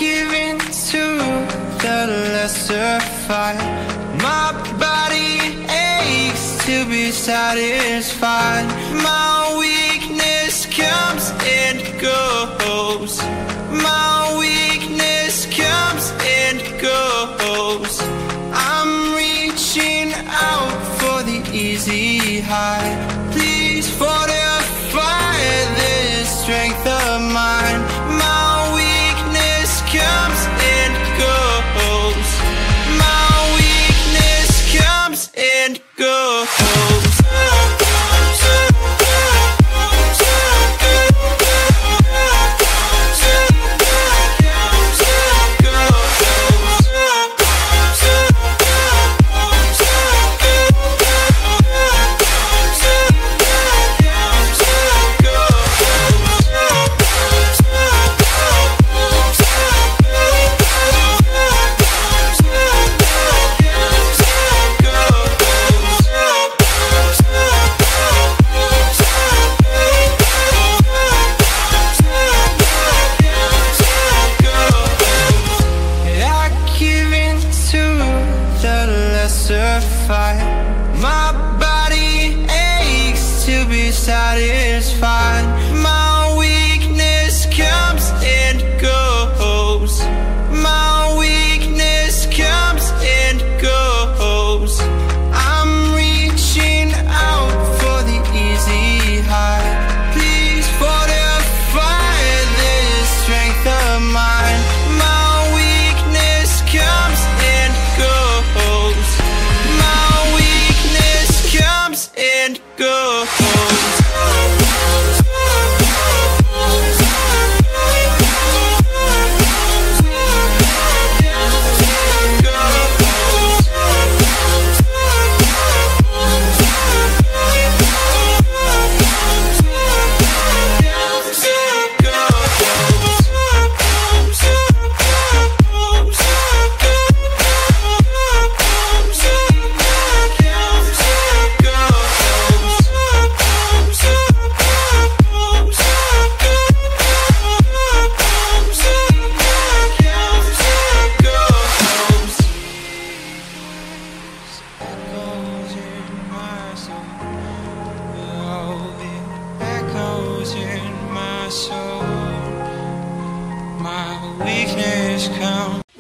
give in to the lesser fight. My body aches to be satisfied. My weakness comes and goes. My weakness comes and goes. I'm reaching out for the easy high. Please fortify this strength of mine. My weakness comes and goes. My weakness comes and goes. My body aches to be satisfied. My weakness comes and goes. My weakness comes and goes. I'm reaching out for the easy high. Please fortify this strength of mine. My weakness comes and goes. And go. My weakness comes.